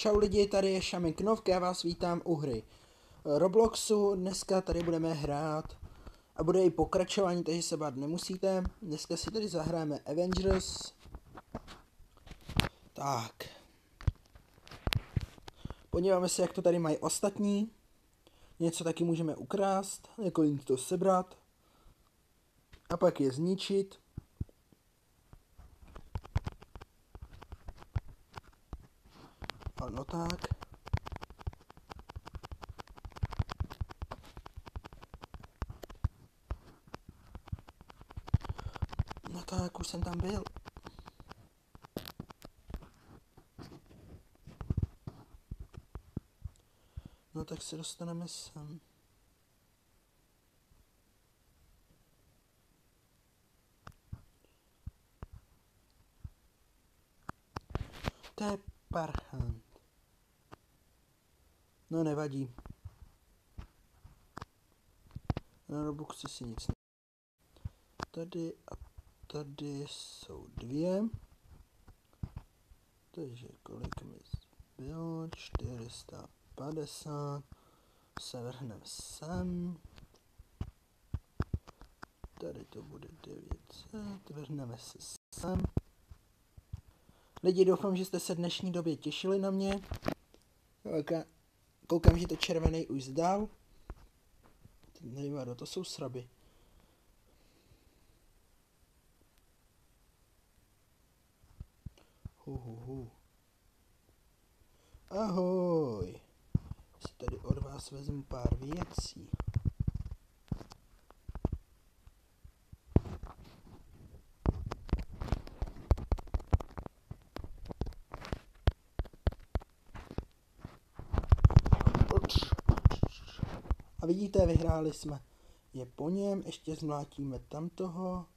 Čau lidi, tady je Šamiknov, já vás vítám u hry Robloxu. Dneska tady budeme hrát a bude i pokračování, takže se bát nemusíte. Dneska si tady zahrajeme Avengers. Tak. Podíváme se, jak to tady mají ostatní. Něco taky můžeme ukrást, jako jim to sebrat. A pak je zničit. Ano tak. No tak, už jsem tam byl. No tak se dostaneme sem. To je parchant. No nevadí. Na Robloxu si nic ne... Tady a tady jsou dvě. Takže kolik mi bylo? 450. Se vrhneme sem. Tady to bude 900. Vrhneme se sem. Lidi, doufám, že jste se dnešní době těšili na mě. Koukám, že to červený už zdál. Nevím, to jsou sraby. Ahoj. Si tady od vás vezmu pár věcí. A vidíte, vyhráli jsme. Je po něm, ještě zmlátíme tam toho.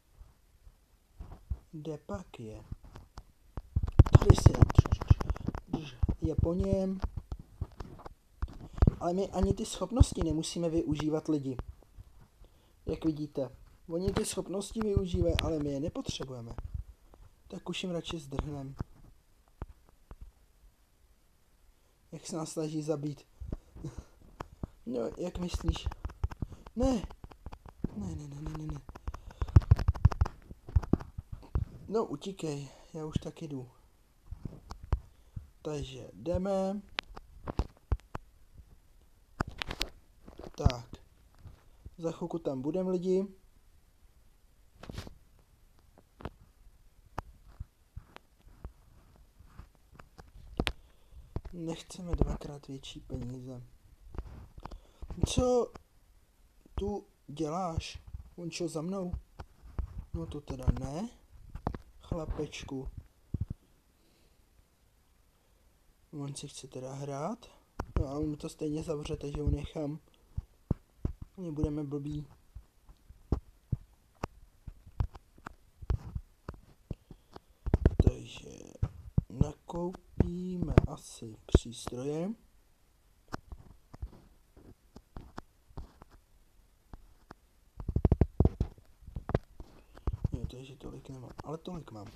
Kde pak je? Tady si je po něm. Ale my ani ty schopnosti nemusíme využívat lidi. Jak vidíte. Oni ty schopnosti využívají, ale my je nepotřebujeme. Tak už jim radši zdrhneme. Jak se nás snaží zabít. No, jak myslíš? Ne. Ne. No, utíkej. Já už tak jdu. Takže jdeme. Tak. Za chvilku tam budeme lidi. Nechceme dvakrát větší peníze. Co tu děláš? On šel za mnou? No to teda ne, chlapečku. On si chce teda hrát? No a on to stejně zavře, takže ho nechám. My budeme blbí. Takže nakoupíme asi přístroje. Jo, takže tolik nemám, ale tolik mám.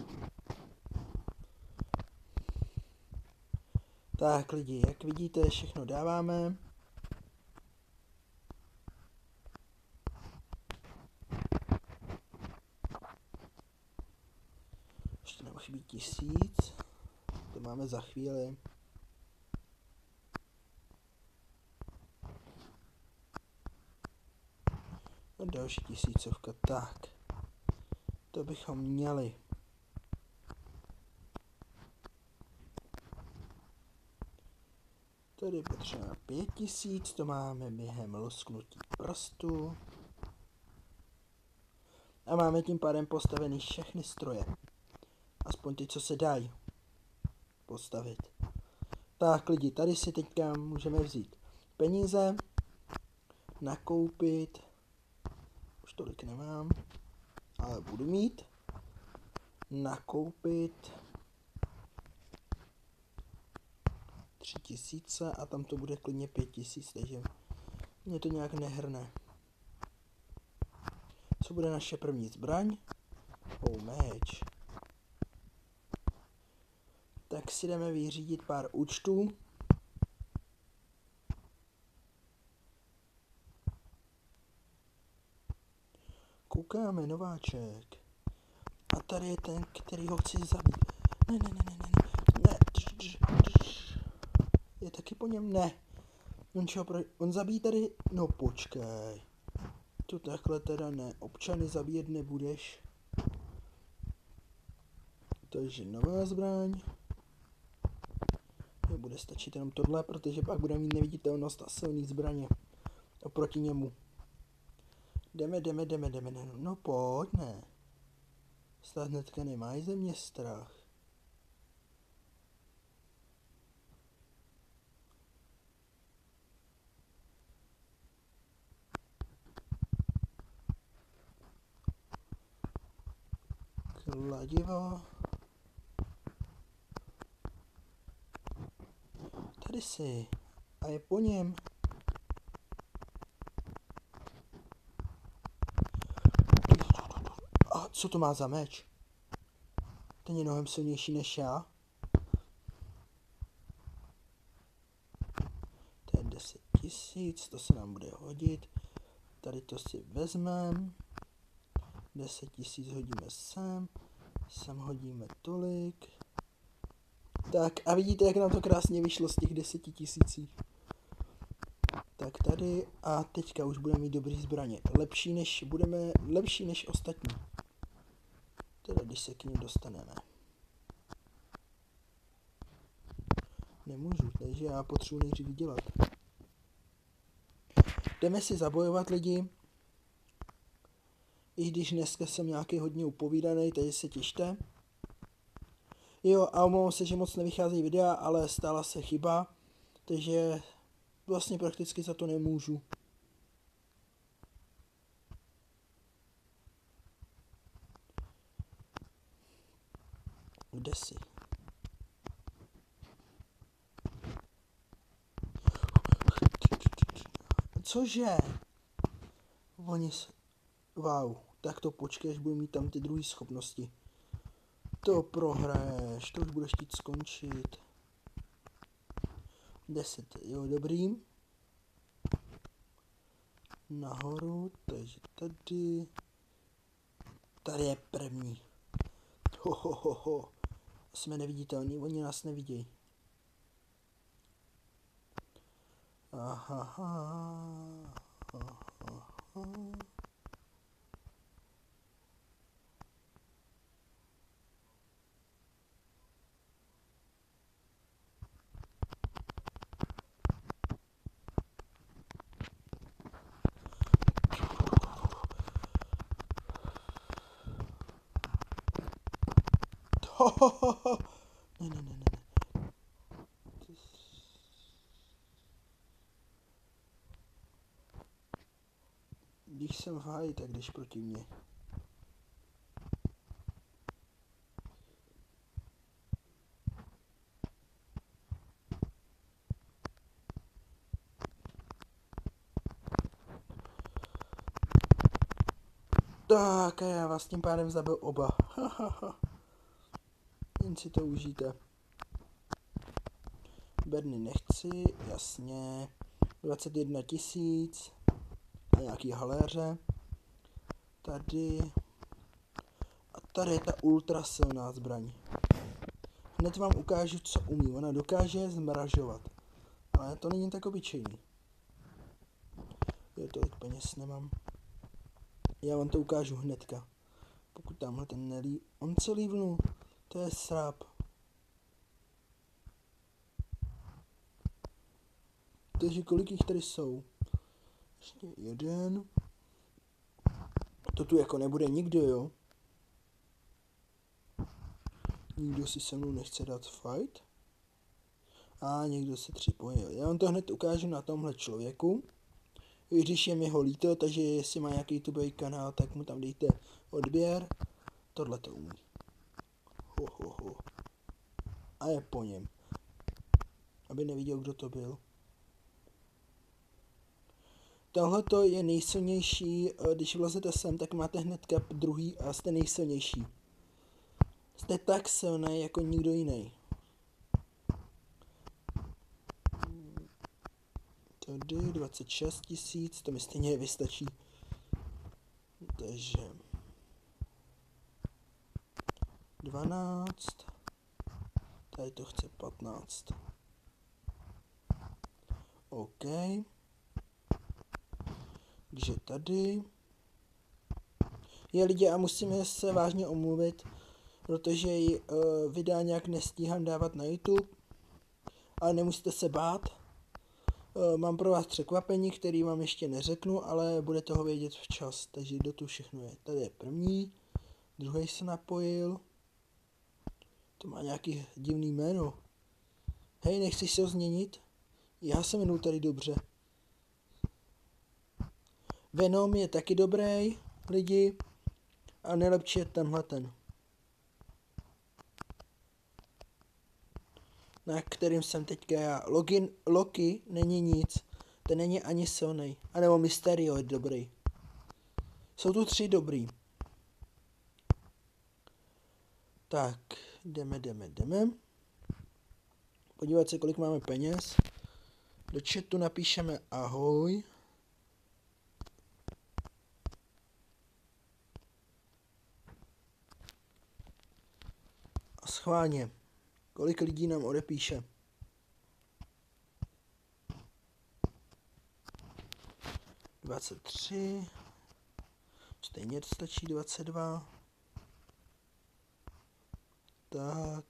Tak lidi, jak vidíte, všechno dáváme. Ještě nám chybí 1000. To máme za chvíli. A další 1000. Tak. To bychom měli. Tady potřebujeme 5000, to máme během lusknutí prstu. A máme tím pádem postavený všechny stroje. Aspoň ty, co se dají postavit. Tak lidi, tady si teďka můžeme vzít peníze, nakoupit. Už tolik nemám, ale budu mít. Nakoupit 3000 a tam to bude klidně 5000, takže mě to nějak nehrne. Co bude naše první zbraň? Meč. Tak si jdeme vyřídit pár účtů. Koukáme, nováček. A tady je ten, který ho chci zabít. Ne. Je taky po něm? Ne. On zabíjí tady? No počkej. To takhle teda ne. Občany zabíjet nebudeš. Takže nová zbraň. Bude stačit jenom tohle, protože pak bude mít neviditelnost a silný zbraně. Oproti němu. Jdeme. No pojď, ne. Stát hnedka nemají ze mě strach. Kladivo. Tady si. A je po něm. A co to má za meč? Ten je mnohem silnější než já. To je 10 000, to se nám bude hodit. Tady to si vezmeme. 10 000 hodíme sem. Sem hodíme tolik. Tak a vidíte, jak nám to krásně vyšlo z těch 10 000. Tak tady a teďka už budeme mít dobrý zbraně. Lepší než ostatní. Teda když se k ním dostaneme. Nemůžu, takže já potřebuji nejdřív vydělat. Jdeme si zabojovat lidi. I když dneska jsem nějaký hodně upovídaný, takže se těšte. Jo, a omlouvám se, že moc nevycházejí videa, ale stala se chyba. Takže vlastně prakticky za to nemůžu. Kde jsi? Cože? Wow, tak to počkej, až budu mít tam ty druhé schopnosti. To prohraješ, to už budeš chtít skončit. 10, jo, dobrý. Nahoru, takže tady. Tady je první. Ho. Jsme neviditelní, oni nás nevidějí. Aha. Ne. Když jsem v háji, tak jdeš proti mně. Tak a já vás tím pádem zabil oba. Jen si to užijte. Berny nechci, jasně. 21 000. A nějaký haléře. Tady. A tady je ta ultra silná zbraň. Hned vám ukážu, co umí. Ona dokáže zmražovat. Ale to není tak obyčejný. Jo, tolik peněz nemám. Já vám to ukážu hnedka. Pokud tamhle ten nelí. On se lívnul. To je sráp. Takže kolik jich tady jsou? Ještě jeden. To tu jako nebude nikdo, jo? Nikdo si se mnou nechce dát fight? A někdo se připojil. Já vám to hned ukážu na tomhle člověku. I když je mi ho líto, takže jestli má nějaký YouTubeový kanál, tak mu tam dejte odběr. Tohle to umí. Ho. A je po něm. Aby neviděl, kdo to byl. Tohle je nejsilnější, když vlezete sem, tak máte hnedka druhý a jste nejsilnější. Jste tak silný jako nikdo jiný. Tady 26 000, to mi stejně vystačí. Takže 12, tady to chce 15. OK. Takže tady je lidi a musíme se vážně omluvit, protože videa nějak nestíhám dávat na YouTube, ale nemusíte se bát. Mám pro vás překvapení, který vám ještě neřeknu, ale budete ho vědět včas, takže kdo tu všechno je. Tady je první, druhý se napojil, to má nějaký divný jméno. Hej, nechceš se ho změnit? Já se jmenuji tady dobře. Venom je taky dobrý, lidi, a nejlepší je tenhle ten, na kterým jsem teďka já. Loki není nic, ten není ani silný, anebo Mysterio je dobrý. Jsou tu 3 dobrý. Tak, jdeme. Podívat se, kolik máme peněz. Do chatu napíšeme ahoj. A schválně, kolik lidí nám odepíše. $23. Stejně stačí 22. Tak.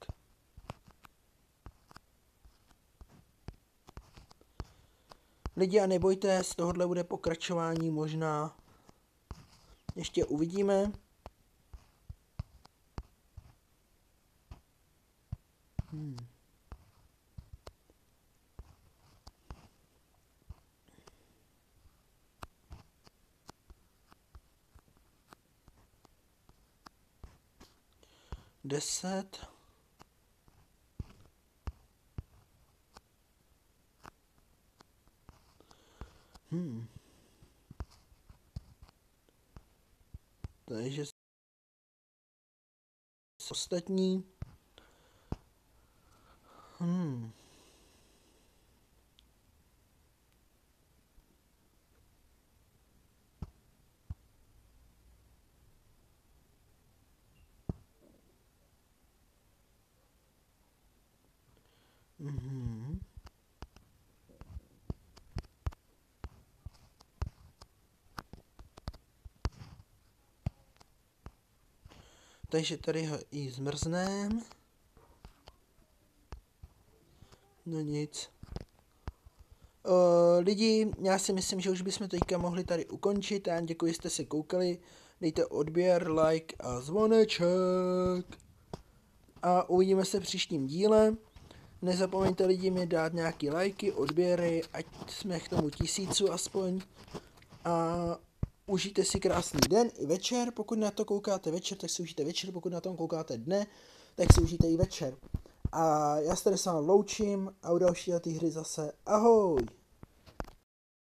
Lidi, a nebojte, z tohohle bude pokračování možná. Ještě uvidíme. Deset. Takže ostatní. Takže tady ho i zmrznem. No nic. Lidi, já si myslím, že už bychom teďka mohli tady ukončit. Já děkuji, že jste se koukali. Dejte odběr, like a zvoneček. A uvidíme se v příštím díle. Nezapomeňte lidi mi dát nějaký lajky, odběry, ať jsme k tomu 1000 aspoň. A užijte si krásný den i večer. Pokud na to koukáte večer, tak si užijte večer. Pokud na tom koukáte dne, tak si užijte i večer. A já se tady s vámi loučím a u další hry zase ahoj.